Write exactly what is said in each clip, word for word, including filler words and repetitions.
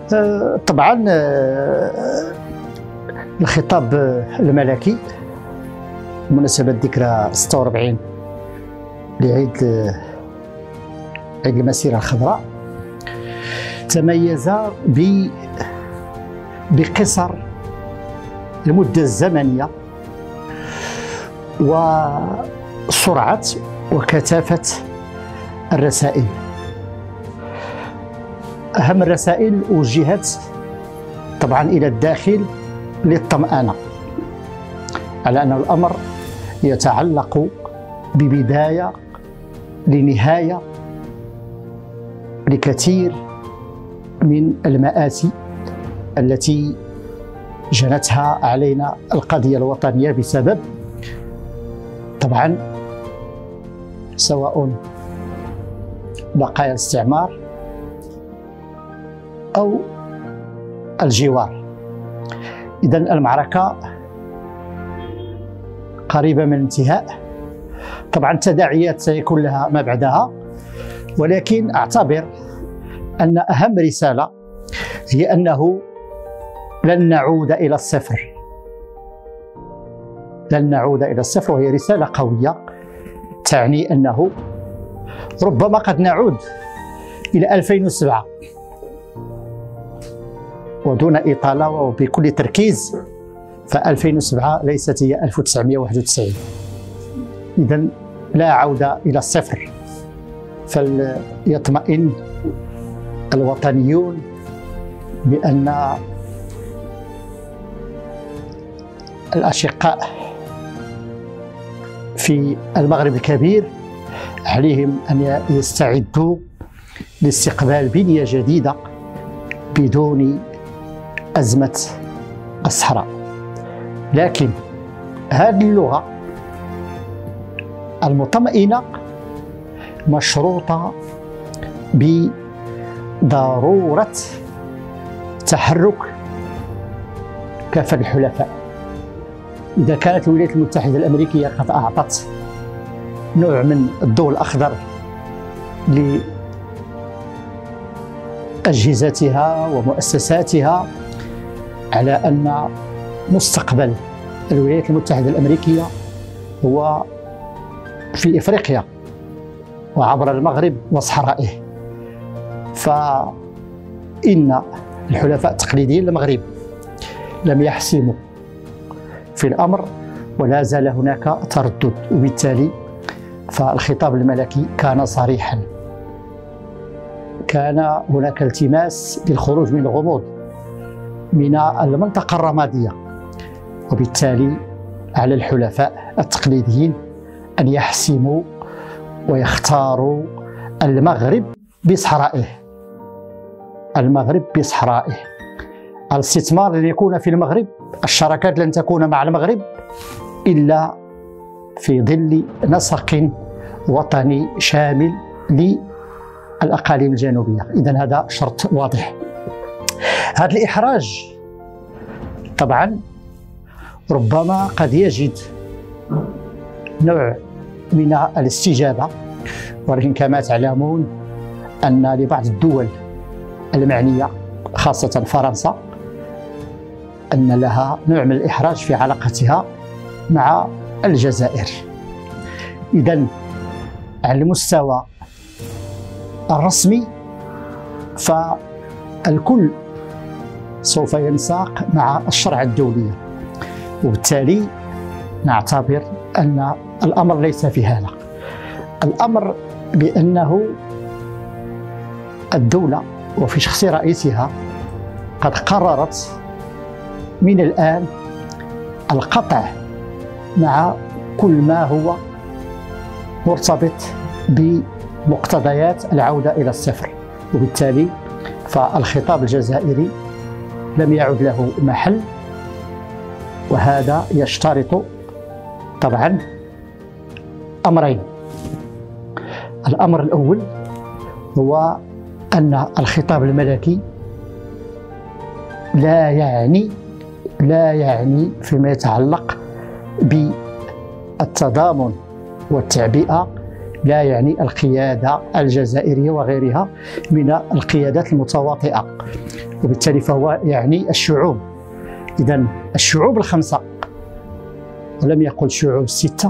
طبعا الخطاب الملكي بمناسبة ذكرى ستة وأربعين لعيد عيد المسيرة الخضراء تميز بقصر المدة الزمنية وسرعة وكثافة الرسائل. أهم الرسائل وجهت طبعا إلى الداخل للطمأنة على أن الأمر يتعلق ببداية لنهاية لكثير من المآسي التي جنتها علينا القضية الوطنية بسبب طبعا سواء بقايا الاستعمار أو الجوار. إذن المعركة قريبة من الانتهاء. طبعا التداعيات سيكون لها ما بعدها، ولكن أعتبر أن أهم رسالة هي أنه لن نعود إلى الصفر، لن نعود إلى الصفر، وهي رسالة قوية تعني أنه ربما قد نعود إلى ألفين وسبعة، ودون إطالة وبكل تركيز فألفين وسبعة ليست هي ألف وتسعمائة وواحد وتسعين. إذن لا عودة إلى الصفر، فليطمئن الوطنيون بأن الأشقاء في المغرب الكبير عليهم أن يستعدوا لاستقبال بنية جديدة بدون أزمة الصحراء. لكن هذه اللغة المطمئنة مشروطة بضرورة تحرك كافة الحلفاء. إذا كانت الولايات المتحدة الأمريكية قد أعطت نوع من الضوء الأخضر لأجهزتها ومؤسساتها على أن مستقبل الولايات المتحدة الأمريكية هو في إفريقيا وعبر المغرب وصحرائه، فإن الحلفاء التقليديين المغرب لم يحسموا في الأمر ولا زال هناك تردد، وبالتالي فالخطاب الملكي كان صريحا. كان هناك التماس للخروج من الغموض من المنطقة الرمادية، وبالتالي على الحلفاء التقليديين أن يحسموا ويختاروا المغرب بصحرائه، المغرب بصحرائه. الاستثمار لن يكون في المغرب، الشراكات لن تكون مع المغرب إلا في ظل نسق وطني شامل للأقاليم الجنوبية. إذن هذا شرط واضح. هذا الإحراج طبعا ربما قد يجد نوع من الاستجابة، ولكن كما تعلمون أن لبعض الدول المعنية خاصة فرنسا أن لها نوع من الإحراج في علاقتها مع الجزائر. إذن على المستوى الرسمي فالكل سوف ينساق مع الشرع الدولي، وبالتالي نعتبر أن الأمر ليس في هذا. الأمر بأنه الدولة وفي شخص رئيسها قد قررت من الآن القطع مع كل ما هو مرتبط بمقتضيات العودة إلى الصفر، وبالتالي فالخطاب الجزائري لم يعد له محل. وهذا يشترط طبعا أمرين. الأمر الأول هو أن الخطاب الملكي لا يعني لا يعني فيما يتعلق بالتضامن والتعبئة، لا يعني القيادة الجزائرية وغيرها من القيادات المتواطئة. وبالتالي فهو يعني الشعوب. إذا الشعوب الخمسة، ولم يقل شعوب الستة،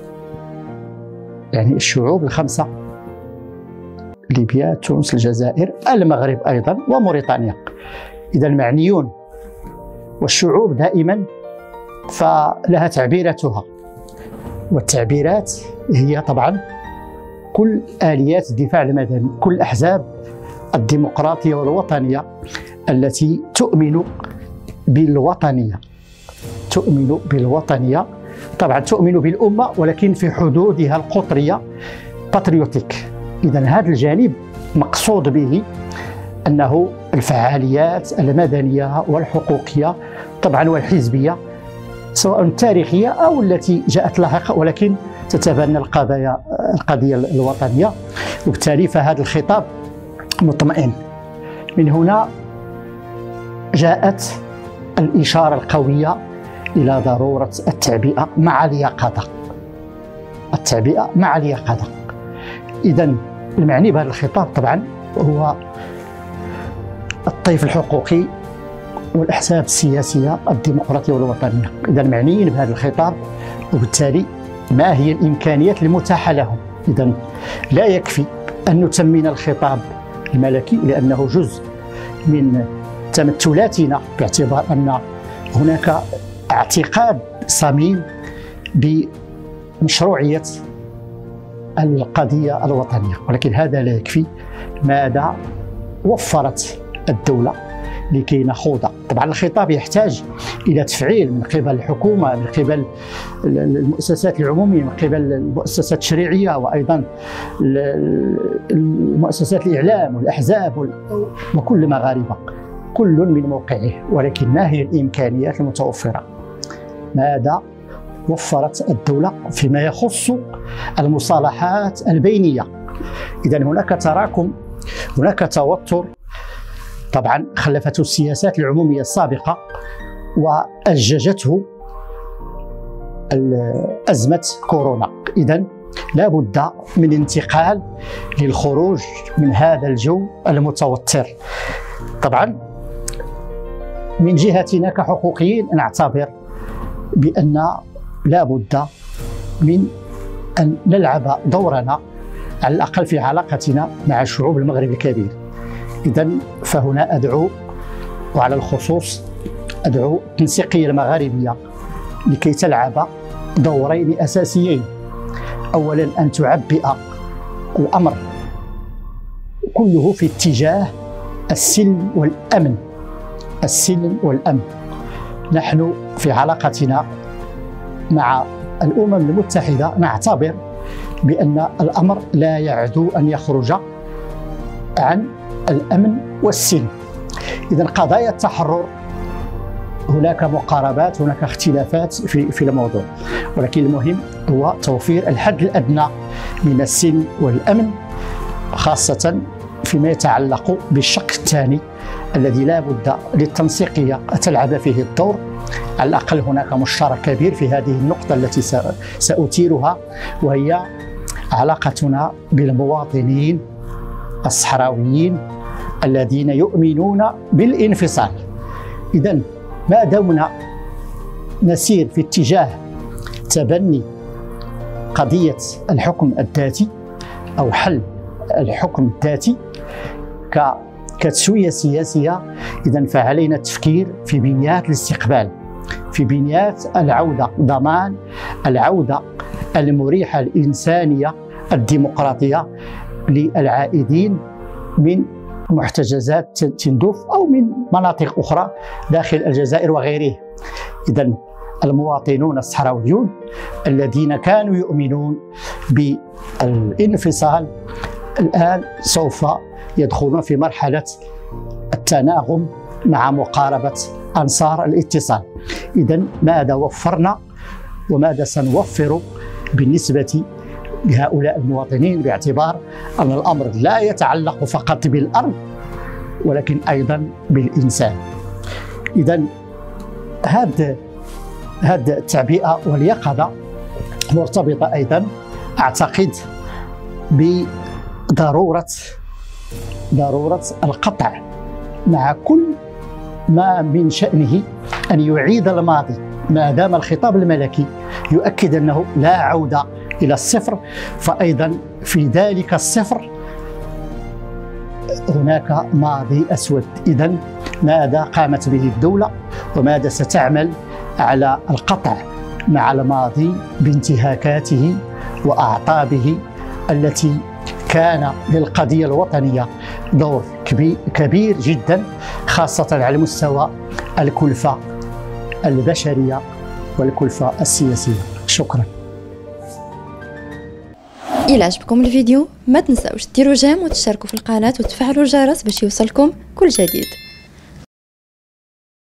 يعني الشعوب الخمسة: ليبيا، تونس، الجزائر، المغرب أيضا، وموريتانيا. إذا المعنيون، والشعوب دائما فلها تعبيراتها، والتعبيرات هي طبعا كل آليات الدفاع المدني، كل أحزاب الديمقراطية والوطنية التي تؤمن بالوطنية، تؤمن بالوطنية طبعا، تؤمن بالأمة ولكن في حدودها القطرية، باتريوتيك. إذا هذا الجانب مقصود به أنه الفعاليات المدنية والحقوقية طبعا والحزبية، سواء التاريخية أو التي جاءت لاحقا، ولكن تتبنى القضايا القضية الوطنية. وبالتالي فهذا الخطاب مطمئن. من هنا جاءت الإشارة القوية إلى ضرورة التعبئة مع اليقظة، التعبئة مع اليقظة. إذا المعني بهذا الخطاب طبعا هو الطيف الحقوقي والأحزاب السياسية الديمقراطية والوطنية. إذا المعنيين بهذا الخطاب، وبالتالي ما هي الإمكانيات المتاحة لهم. إذا لا يكفي أن نتمن الخطاب الملكي لأنه جزء من تمثلاتنا، باعتبار أن هناك اعتقاد صميم بمشروعية القضية الوطنية، ولكن هذا لا يكفي. ماذا وفرت الدولة لكي نخوض؟ طبعا الخطاب يحتاج إلى تفعيل من قبل الحكومة، من قبل المؤسسات العمومية، من قبل المؤسسات التشريعية، وأيضا المؤسسات الإعلام والأحزاب وكل مغاربة، كل من موقعه. ولكن ما هي الإمكانيات المتوفرة؟ ماذا وفرت الدولة فيما يخص المصالحات البينية؟ إذا هناك تراكم، هناك توتر طبعا خلفته السياسات العمومية السابقة وأججته أزمة كورونا. إذا لا بد من انتقال للخروج من هذا الجو المتوتر. طبعا من جهتنا كحقوقيين نعتبر بأن لا بد من أن نلعب دورنا على الأقل في علاقتنا مع شعوب المغرب الكبير. إذا فهنا أدعو، وعلى الخصوص أدعو التنسيقية المغاربية لكي تلعب دورين أساسيين. أولا أن تعبئ الأمر كله في اتجاه السلم والأمن، السلم والأمن. نحن في علاقتنا مع الأمم المتحدة نعتبر بأن الأمر لا يعدو أن يخرج عن الأمن والسلم. إذا قضايا التحرر هناك مقاربات، هناك اختلافات في في الموضوع، ولكن المهم هو توفير الحد الأدنى من السلم والأمن، خاصة فيما يتعلق بالشق الثاني الذي لا بد للتنسيقية تلعب فيه الدور. على الأقل هناك مشترك كبير في هذه النقطة التي سأثيرها، وهي علاقتنا بالمواطنين الصحراويين الذين يؤمنون بالانفصال. إذن ما دمنا نسير في اتجاه تبني قضية الحكم الذاتي أو حل الحكم الذاتي كتسوية سياسية، إذن فعلينا التفكير في بنيات الاستقبال، في بنيات العودة، ضمان العودة المريحة الإنسانية الديمقراطية للعائدين من محتجزات تندوف أو من مناطق أخرى داخل الجزائر وغيره. إذن المواطنون الصحراويون الذين كانوا يؤمنون بالانفصال الآن سوف يدخلون في مرحلة التناغم مع مقاربة أنصار الاتصال. إذن ماذا وفرنا وماذا سنوفر بالنسبة لهؤلاء المواطنين، باعتبار أن الأمر لا يتعلق فقط بالأرض ولكن أيضا بالإنسان. إذن هذا هذه التعبئة واليقظة مرتبطة أيضا أعتقد بضرورة ضرورة القطع مع كل ما من شأنه أن يعيد الماضي، ما دام الخطاب الملكي يؤكد أنه لا عودة إلى الصفر، فأيضا في ذلك الصفر هناك ماضي أسود. إذن ماذا قامت به الدولة وماذا ستعمل على القطع مع الماضي بانتهاكاته وأعطابه التي كان للقضية الوطنية دور كبير جدا، خاصة على مستوى الكلفة البشرية والكلفة السياسية. شكرا. إلى عجبكم الفيديو ما تنسوش ديروا جيم وتشتركوا في القناة وتفعلوا الجرس باش يوصلكم كل جديد.